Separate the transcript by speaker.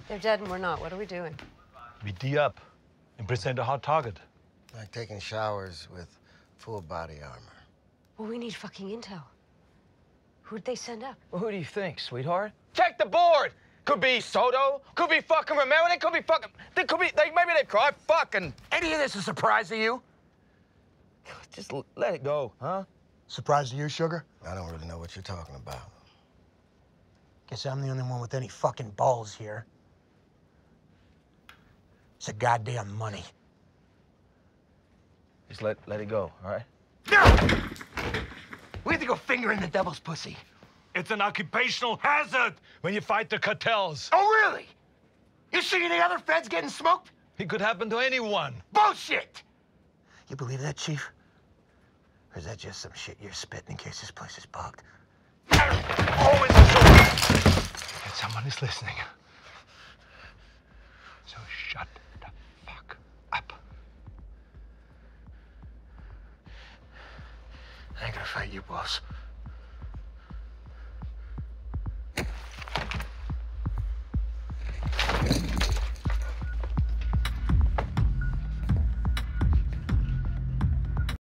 Speaker 1: They're dead and we're not. What are we doing?
Speaker 2: We D up and present a hot target.
Speaker 3: Like taking showers with full body armor.
Speaker 1: Well, we need fucking intel. Who'd they send up?
Speaker 4: Well, who do you think, sweetheart? Check the board! Could be Soto, could be fucking Romero, they could be fucking... maybe they cried fucking... Any of this a surprise to you? Just let it go, huh?
Speaker 5: Surprise to you, Sugar?
Speaker 3: I don't really know what you're talking about.
Speaker 5: Guess I'm the only one with any fucking balls here. It's the goddamn money.
Speaker 4: Just let it go, all right?
Speaker 5: No! We have to go fingering the devil's pussy.
Speaker 2: It's an occupational hazard when you fight the cartels.
Speaker 5: Oh, really? You see any other feds getting smoked?
Speaker 2: It could happen to anyone.
Speaker 5: Bullshit! You believe that, Chief? Or is that just some shit you're spitting in case this place is bugged?
Speaker 2: Always a joke. And someone is listening. So shut the fuck up.
Speaker 5: I ain't gonna fight you, boss.